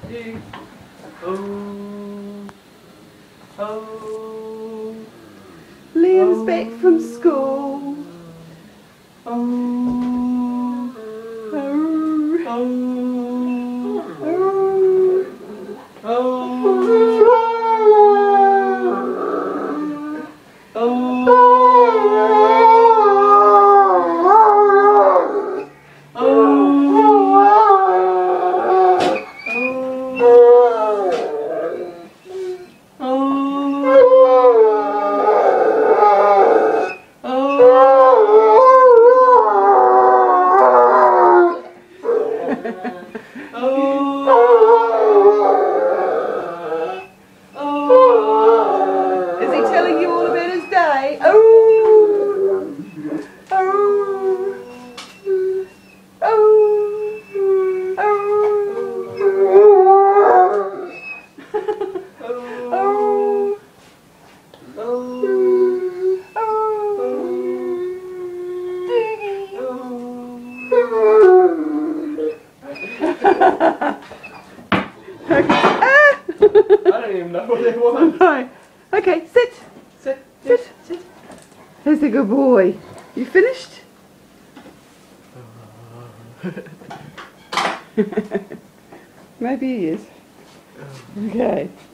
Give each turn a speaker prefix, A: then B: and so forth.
A: Oh, oh,
B: Liam's back from school.
A: Oh,
B: Oh,
A: oh, oh, oh,
B: is he telling you all about his day? Oh, oh, oh, oh,
A: I don't even know what it was.
B: Right. Okay, sit.
A: Sit,
B: Sit.
A: sit.
B: There's a good boy. You finished? Maybe he is. Okay.